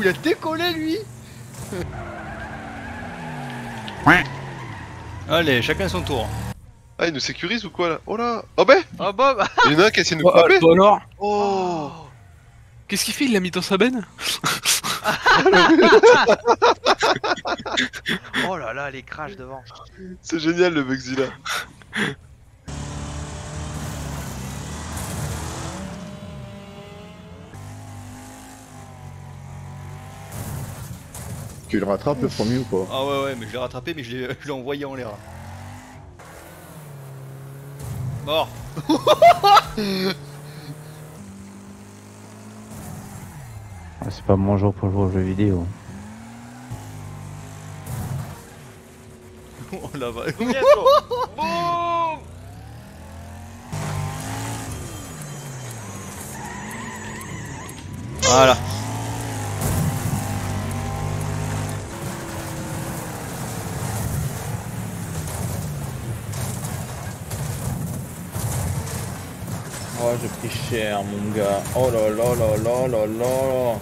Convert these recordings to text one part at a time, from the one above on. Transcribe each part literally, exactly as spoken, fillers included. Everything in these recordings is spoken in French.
il a décollé lui. Allez, chacun son tour. Ah, il nous sécurise ou quoi là? Oh là! Oh ben! Ah bah, bah. Il y en a un qui essaie de nous Oh, frapper! toi alors? Oh! Qu'est-ce qu'il fait? Il l'a mis dans sa benne? Oh là là, les crashs devant. C'est génial le Bugsy là! Tu le rattrapes le premier ou pas? Ah ouais ouais, mais je l'ai rattrapé, mais je l'ai je l'ai envoyé en l'air. Mort. Ah, c'est pas mon jour pour jouer aux jeux vidéo. Oh la vache. Boum. Voilà. Oh, j'ai pris cher, mon gars. Oh là là là là là là.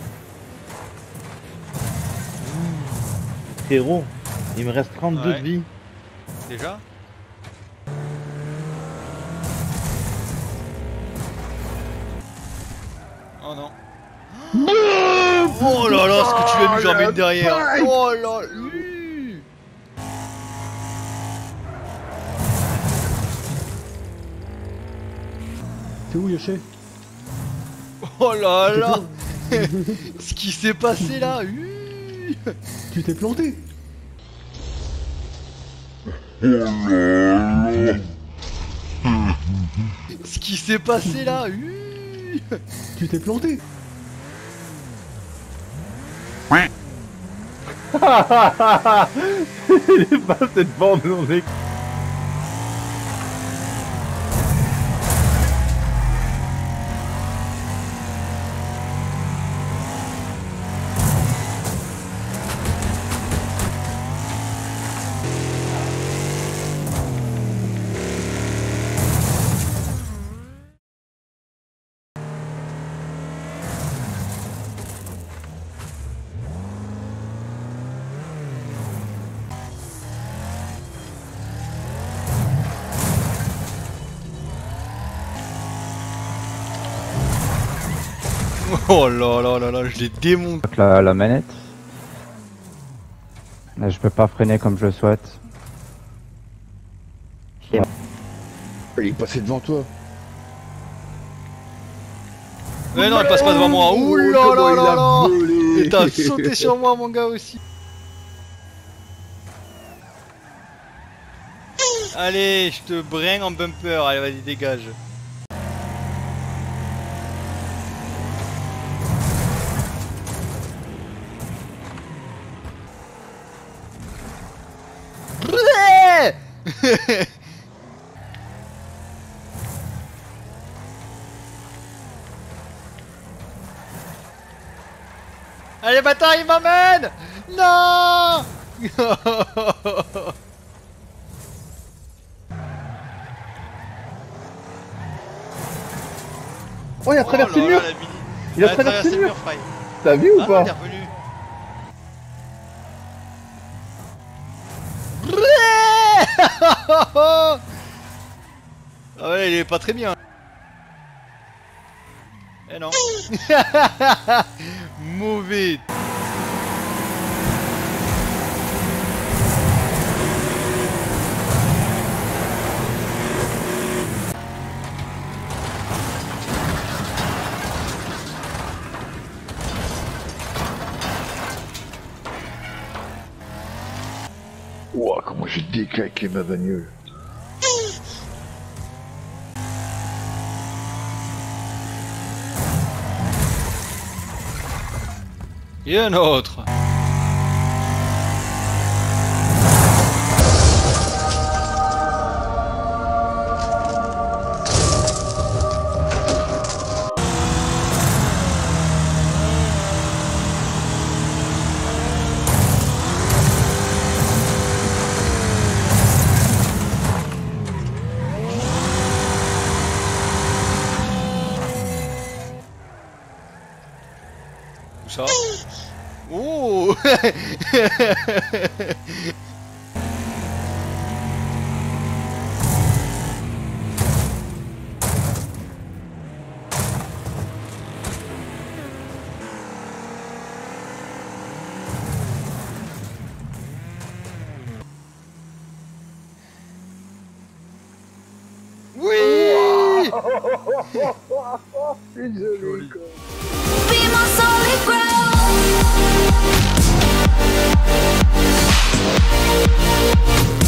Mmh. Frérot, il me reste trente-deux Ouais. de vie. Déjà? Oh non. Oh là là, ce que tu as mis, j'en mets derrière. Oh là là. T'es où, Yoshi? Oh là là. Ce qui s'est passé là. Uuuh. Tu t'es planté? Ce qui s'est passé là. Uuuh. Tu t'es planté? Il est passé devant mon écran. Oh là là là là, je l'ai démonté. La, la manette. Là, je peux pas freiner comme je le souhaite. Il est passé devant toi. Mais non, il passe pas devant moi. Ouh là là là là. Et t'as sauté sur moi, mon gars aussi. Allez, je te bringue en bumper. Allez, vas-y, dégage. Allez, bâtard, il m'emmène. Non. Oh, il a traversé le mur. Il a traversé le mur. Faille. T'as vu ou Ah, pas? t'es revenu. Ah ouais, il est pas très bien. Eh non. Mauvais. Ouah, comment j'ai décalqué ma bagnole. Et un autre. Où ça? Oh. Oui. C'est joli, quoi. Be my solid ground.